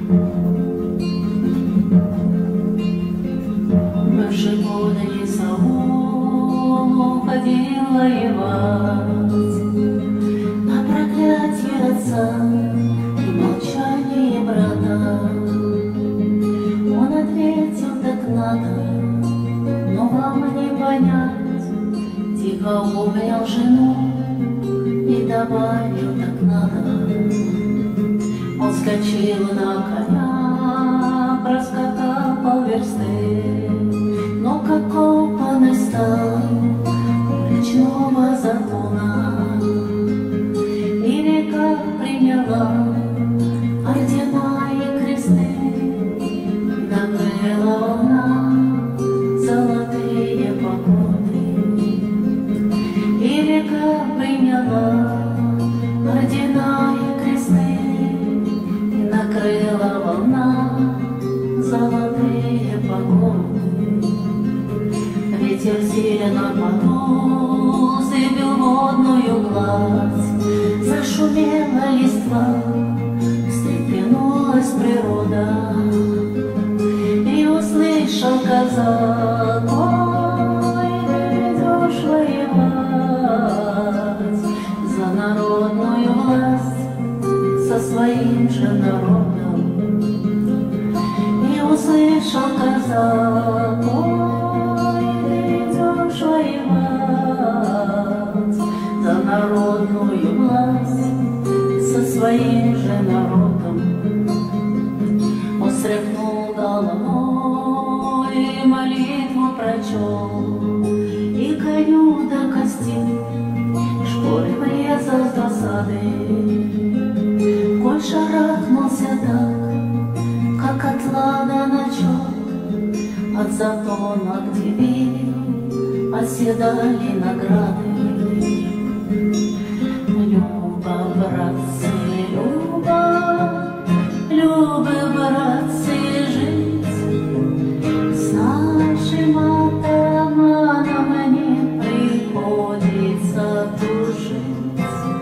Бывший подали Саул уходил воевать, на проклятие отца и молчание брата. Он ответил: так надо, но вам не понять. Тихо обнял жену и добавил: так надо. Он вскочил на коня, проскакал полверсты, но как копанный стал у речного затона. И река приняла ордена и кресты, накрыла волна золотые погоды. И река приняла ордена и кресты, накрыла волна золотые погоды. Ветер сильно подул, сыпил водную гладь, зашумела листва, встрепенулась природа. И услышал казак: ой, ты идешь воевать за народную власть со своим же народом. И услышал казак: ой, ты идешь воевать за народную власть со своим же народом. Он стряхнул головой, молитву прочел, и коню до кости шпоры врезал с досады. Конь шарахнулся так, как от лада начал, от затона, где видел, оседали награды. Люба, братцы, Люба, Любы, братцы, жить с нашим атаманом не приходится дружить.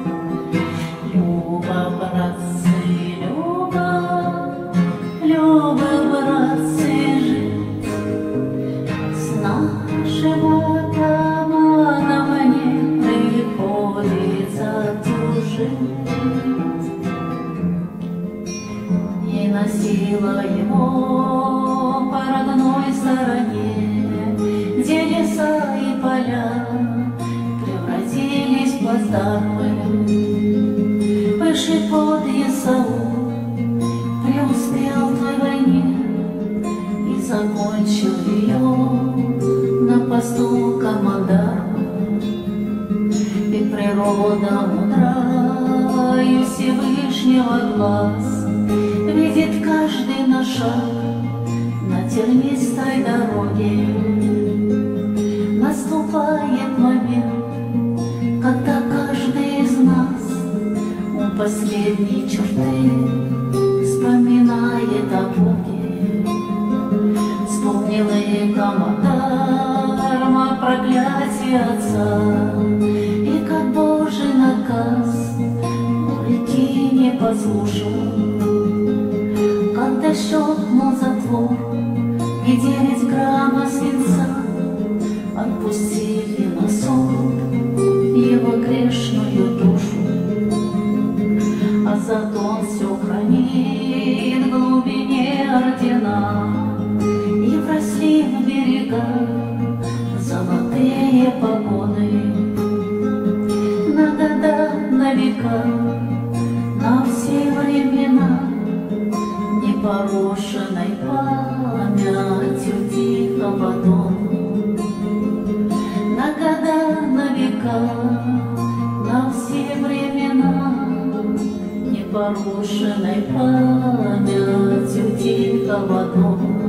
Люба, братцы, Люба, Любы, братцы, жить с нашим атаманом не приходится дружить. И носила его по родной стороне, где леса и поля превратились в плацдармы. Бывший подъезд Саул преуспел в той войне и закончил ее на посту командарма. И природа мудра и Всевышнего глаз видит каждый наш шаг на тернистой дороге. Наступает момент, когда каждый из нас у последней черты вспоминает о Боге. Вспомнил и командарма проклятие отца, и как Божий наказ у реки не послушал. Когда щелкнул затвор и 9 граммов свинца отпустили на сон его грешную душу. А зато он все хранит в глубине ордена, и вросли в берега золотые погоны. На года, на века, на все времена, непорушенной памятью тихого дома. На года, на века, на все времена, непорушенной памятью тихого дома.